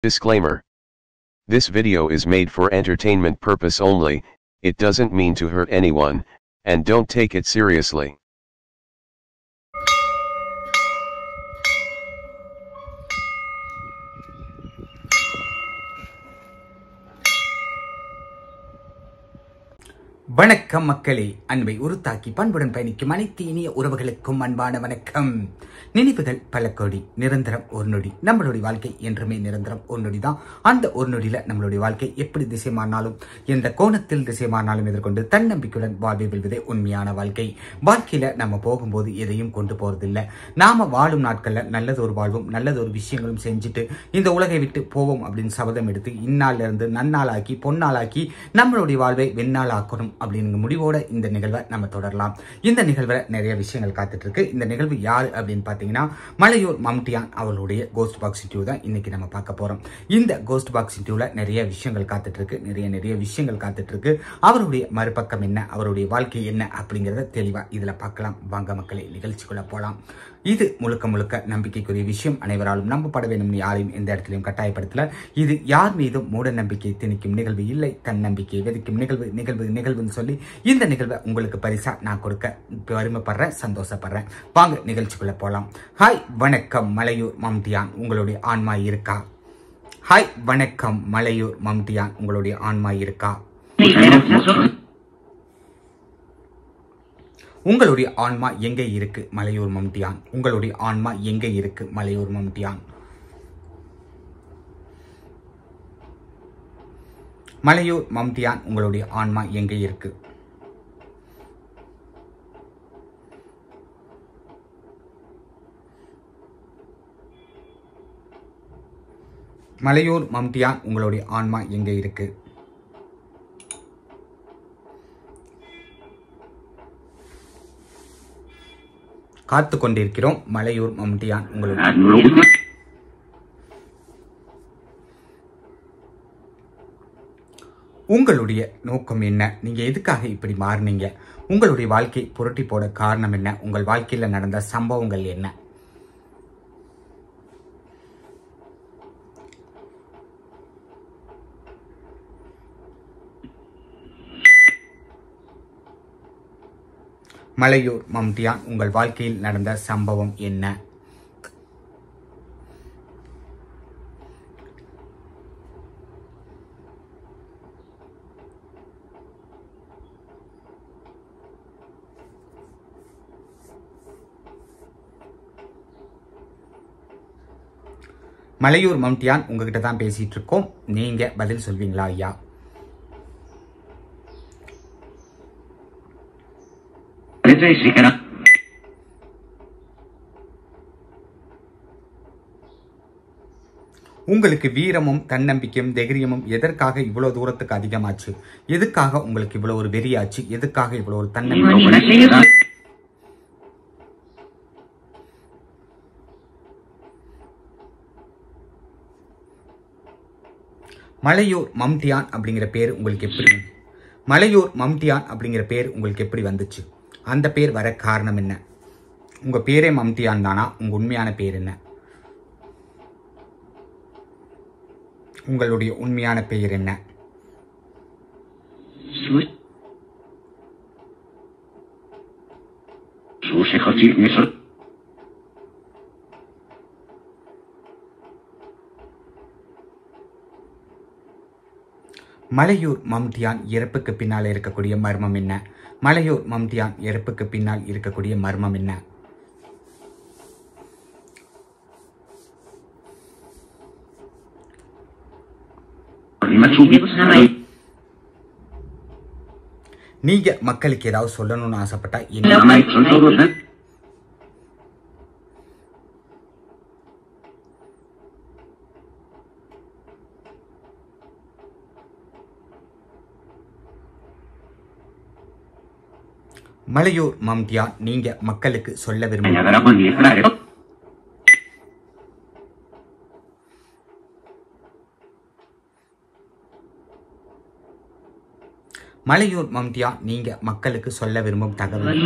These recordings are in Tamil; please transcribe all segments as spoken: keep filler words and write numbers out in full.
Disclaimer. This video is made for entertainment purpose only, it doesn't mean to hurt anyone, and don't take it seriously. வணக்கம் மக்களே, அன்பை உருத்தாக்கி பண்புடன் பயணிக்கும் அனைத்து இனிய உறவுகளுக்கும் அன்பான வணக்கம். நினைவுகள் பல கோடி, நிரந்தரம் ஒரு நொடி. நம்மளுடைய வாழ்க்கை என்றுமே நிரந்தரம் ஒரு நொடி தான். அந்த ஒரு நொடியில நம்மளுடைய வாழ்க்கை எப்படி திசை மாறினாலும், எந்த கோணத்தில் திசை மாறினாலும் எதிர்கொண்டு தன்னம்பிக்கையுடன் வாழ்வை வெல்வதே உண்மையான வாழ்க்கை. வாழ்க்கையில நம்ம போகும்போது எதையும் கொண்டு போறதில்லை. நாம வாழும் நாட்கள்ல நல்லது ஒரு வாழ்வும் நல்லது ஒரு விஷயங்களும் செஞ்சுட்டு இந்த உலகை விட்டு போவோம் அப்படின்னு சபதம் எடுத்து இந்நாள்ல இருந்து நன்னாளாக்கி பொன்னாளாக்கி நம்மளுடைய வாழ்வை வெண்ணாள் ஆக்கணும் அப்படிங்கிற முடிவோட இந்த நிகழ்வை நம்ம தொடரலாம். இந்த நிகழ்வில் நிறைய விஷயங்கள் காத்துட்டு இருக்கு. இந்த நிகழ்வு யாரு அப்படின்னு பாத்தீங்கன்னா, மலையூர் மம்டியான் அவர்களுடைய கோஸ்ட் பாக்ஸ் இன்டர்வியூ தான் இன்னைக்கு நம்ம பார்க்க போறோம். இந்த கோஸ்ட் பாக்ஸ் இன்டர்வியூல நிறைய விஷயங்கள் காத்துட்டு இருக்கு, நிறைய நிறைய விஷயங்கள் காத்துட்டு இருக்கு. அவருடைய மறுபக்கம் என்ன, அவருடைய வாழ்க்கை என்ன அப்படிங்கறத தெளிவா இதுல பார்க்கலாம். வாங்க மக்களே, நிகழ்ச்சிக்குள்ள போலாம். இது முழுக்க முழுக்க நம்பிக்கைக்குரிய விஷயம். அனைவராலும் நம்பப்பட வேண்டும், யாரையும் எந்த இடத்திலையும் கட்டாயப்படுத்தல. இது யார் மீதும் மூட நம்பிக்கை திணிக்கும் நிகழ்வு இல்லை, தன் நம்பிக்கையை விதிக்கும் நிகழ்வு நிகழ்வு நிகழ்வுன்னு சொல்லி இந்த நிகழ்வை உங்களுக்கு பரிசா நான் கொடுக்க பெருமைப்படுறேன், சந்தோஷப்படுறேன். வாங்க நிகழ்ச்சிக்குள்ள போலாம். ஹாய் வணக்கம் மலையூர் மம்டியான், உங்களுடைய ஆன்மா இருக்கா? ஹாய் வணக்கம் மலையூர் மம்டியான், உங்களுடைய ஆன்மா இருக்கா? உங்களுடைய ஆன்மா எங்கே இருக்கு மலையூர் மம்டியான்? உங்களுடைய ஆன்மா எங்கே இருக்கு மலையூர் மம்டியான்? மலையூர் மம்டியான், உங்களுடைய ஆன்மா எங்கே இருக்கு? மலையூர் மம்டியான், உங்களுடைய ஆன்மா எங்கே இருக்கு? காத்து கொண்டிருக்கிறோம் மலையூர் மம்டியான், உங்களுடைய உங்களுடைய நோக்கம் என்ன? நீங்க எதுக்காக இப்படி மாறினீங்க? உங்களுடைய வாழ்க்கை புரட்டி போட காரணம் என்ன? உங்கள் வாழ்க்கையில நடந்த சம்பவங்கள் என்ன? மலையூர் மம்டியான், உங்கள் வாழ்க்கையில் நடந்த சம்பவம் என்ன? மலையூர் மம்டியான், உங்ககிட்ட தான் பேசிட்டு இருக்கோம். நீங்க பதில் சொல்வீங்களா ஐயா? உங்களுக்கு வீரமும் தன்னம்பிக்கையும் தைரியமும் எதற்காக இவ்வளவு தூரத்துக்கு அதிகமாச்சு? எதுக்காக உங்களுக்கு இவ்வளவு ஒரு வெறியாச்சு? எதுக்காக இவ்வளவு ஒரு தன்னம்பிக்கை? மலையூர் மம்டியான் அப்படிங்கிற பேர் உங்களுக்கு எப்படி மலையூர் மம்டியான் அப்படிங்கிற பேர் உங்களுக்கு எப்படி வந்துச்சு? அந்த பேர் வர காரணம் என்ன? உங்க பேரே மம்டியான் தானா? உங்க உண்மையான பேர் என்ன? உங்களுடைய உண்மையான பெயர் என்ன? மலையூர் மம்டியான் இறப்புக்கு பின்னால் இருக்கக்கூடிய மர்மம் என்ன? மலையூர் மம்டியான் இறப்புக்கு பின்னால் இருக்கக்கூடிய மர்மம் என்ன? நீங்க மக்களுக்கு ஏதாவது சொல்லணும்னு ஆசைப்பட்டா என்ன? மலையூர் மம்டியான், நீங்க மக்களுக்கு சொல்ல விரும்புகிறீங்க? மலையூர் மம்டியான், நீங்க மக்களுக்கு சொல்ல விரும்பும் தகவல்?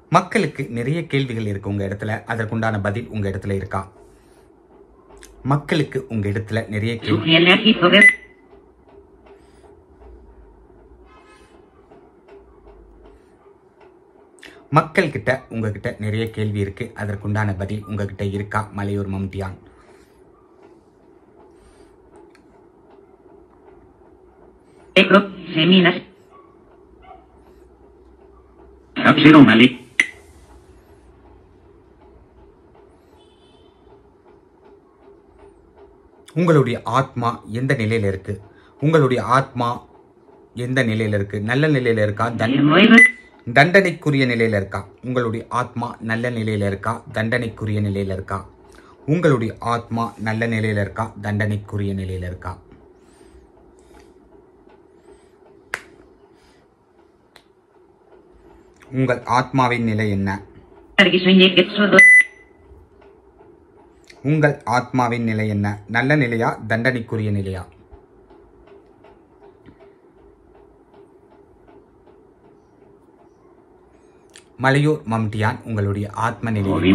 மக்களுக்கு நிறைய கேள்விகள் இருக்கு உங்க இடத்துல, அதற்குண்டான பதில் உங்க இடத்துல இருக்கா? மக்களுக்கு உங்க இடத்துல நிறைய கேள்வி மக்கள் கிட்ட உங்ககிட்ட நிறைய கேள்வி இருக்கு, அதற்குண்டான பதில் உங்ககிட்ட இருக்கா? மலையூர் மம்டியான். உங்களுடைய ஆத்மா எந்த நிலையில இருக்கு? உங்களுடைய ஆத்மா எந்த நிலையில இருக்கு? நல்ல நிலையில இருக்கா? தண்டனைக்குரிய நிலையில இருக்கா? உங்களுடைய ஆத்மா நல்ல நிலையில இருக்கா? தண்டனைக்குரிய நிலையில இருக்கா? உங்களுடைய ஆத்மா நல்ல நிலையில இருக்கா? தண்டனைக்குரிய நிலையில இருக்கா? உங்கள் ஆத்மாவின் நிலை என்ன? உங்கள் ஆத்மாவின் நிலை என்ன? நல்ல நிலையா? தண்டனைக்குரிய நிலையா? மலையூர் மம்டியான், உங்களுடைய ஆத்ம நிலை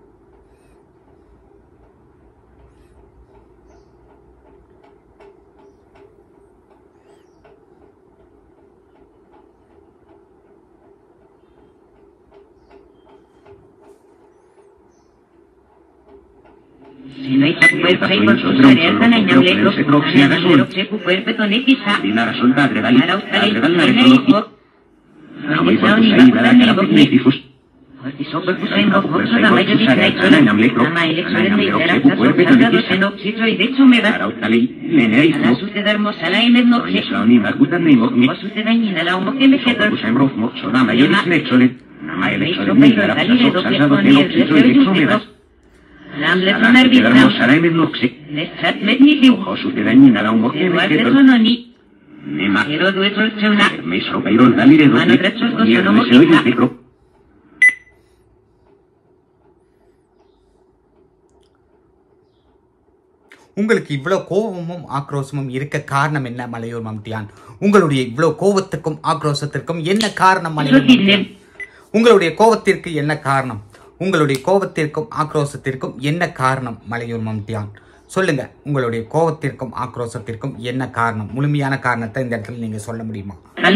உங்களுக்கு இவ்வளவு கோபமும் ஆக்ரோஷமும் இருக்க காரணம் என்ன மலையூர் மம்டியான்? உங்களுடைய இவ்வளவு கோபத்துக்கும் ஆக்ரோஷத்திற்கும் என்ன காரணம் மலையூர் மம்டியான்? உங்களுடைய கோபத்திற்கு என்ன காரணம்? உங்களுடைய கோபத்திற்கும் ஆக்ரோஷத்திற்கும் என்ன காரணம் மலையூர் மம்டியான்? சொல்லுங்க, உங்களுடைய கோபத்திற்கும் ஆக்ரோஷத்திற்கும் என்ன காரணம்? முழுமையான காரணத்தை இந்த இடத்துல நீங்க சொல்ல முடியுமா?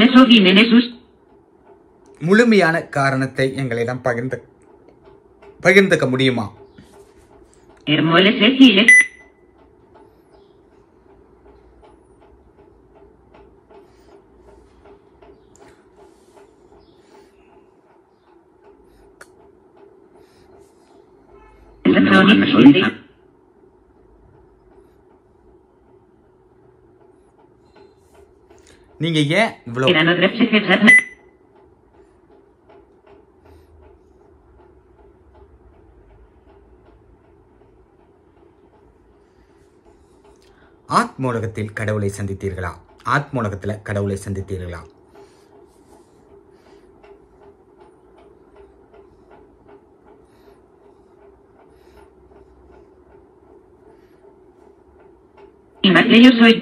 முழுமையான காரணத்தை எங்களிடம் பகிர்ந்து பகிர்ந்துக்க முடியுமா? நீங்க ஏன் இவ்வளவு ஆத்மோலகத்தில் கடவுளை சந்தித்தீர்களா? ஆத்மோலகத்துல கடவுளை சந்தித்தீர்களா? Yo soy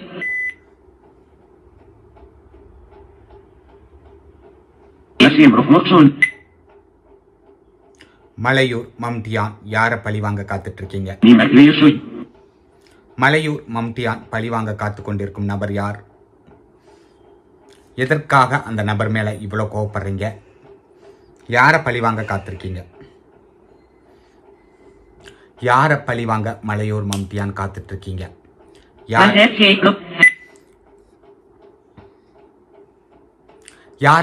மலையூர் மம்டியான், யார பழிவாங்க காத்துட்டு இருக்கீங்க? மலையூர் மம்டியான் பழிவாங்க காத்து கொண்டிருக்கும் நபர் யார்? எதற்காக அந்த நபர் மேல இவ்வளவு கோவப்படுறீங்க? யார பழிவாங்க காத்திருக்கீங்க? யார பழிவாங்க மலையூர் மம்டியான் காத்துட்டு இருக்கீங்க? யார யார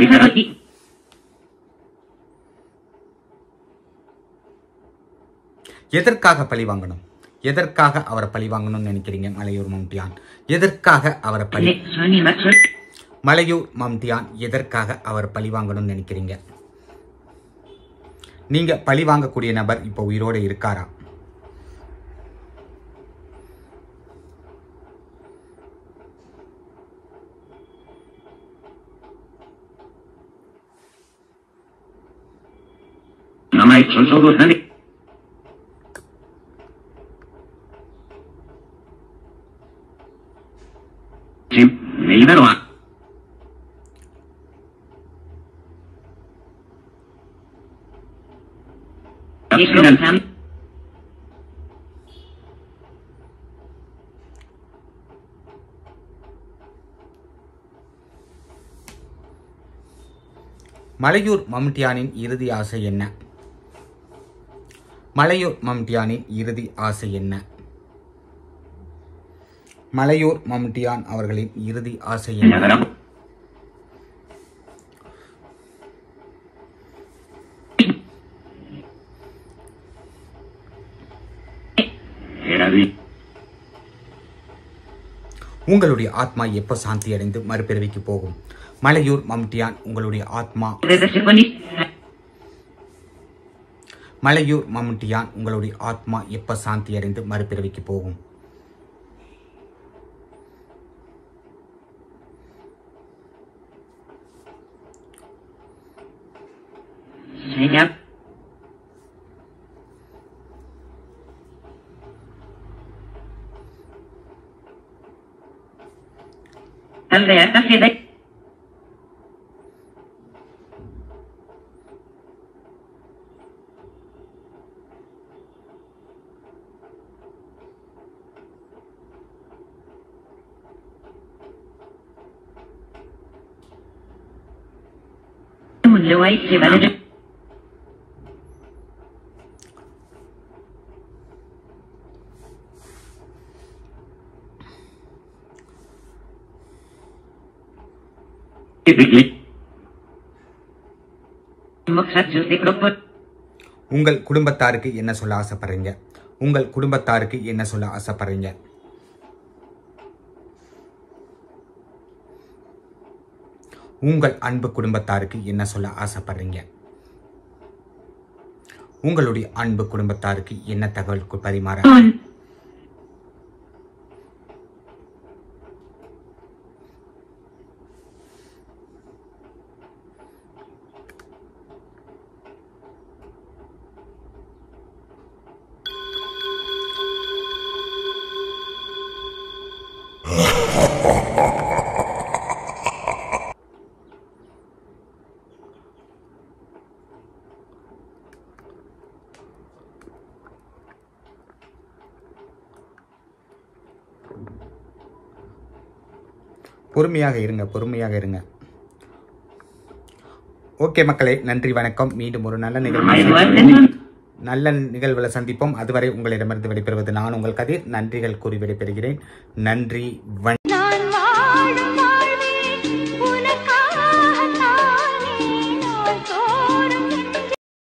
எதற்காக பழி வாங்கணும்? எதற்காக அவரை பழி வாங்கணும்னு நினைக்கிறீங்க மலையூர் மம்டியான்? எதற்காக அவரை பழி மலையூர் மம்டியான் எதற்காக அவர் பழி வாங்கணும்னு நினைக்கிறீங்க? நீங்க பழி வாங்கக்கூடிய நபர் இப்போ உயிரோடு இருக்காரா? மலையூர் மம்டியானின் இறுதி ஆசை என்ன? மலையூர் மம்டியானின் இறுதி ஆசை என்ன? மலையூர் மம்டியான் அவர்களின் இறுதி ஆசை என்ன? உங்களுடைய ஆத்மா எப்போ சாந்தி அடைந்து மறுபிறவிக்கு போகும்? மலையூர் மம்டியான் உங்களுடைய ஆத்மா மலையூர் மம்டியான் உங்களுடைய ஆத்மா எப்ப சாந்தி அடைந்து மறுபிறவிக்கு போகும்? உங்கள் குடும்பத்தாருக்கு என்ன சொல்ல ஆசைப்படுறீங்க? உங்கள் குடும்பத்தாருக்கு என்ன சொல்ல ஆசைப்படுறீங்க? உங்கள் அன்பு குடும்பத்தாருக்கு என்ன சொல்ல ஆசைப்படுறீங்க? உங்களுடைய அன்பு குடும்பத்தாருக்கு என்ன தகவல் பரிமாற? பொறுமையாக இருங்க, பொறுமையாக இருங்க. ஓகே மக்களே, நன்றி, வணக்கம். மீண்டும் ஒரு நல்ல நிகழ்வு நல்ல நிகழ்வுகளை சந்திப்போம். அதுவரை உங்களிடமிருந்து விடைபெறுவது நான் உங்கள் கதிர். நன்றிகள் கூறி விடைபெறுகிறேன். நன்றி.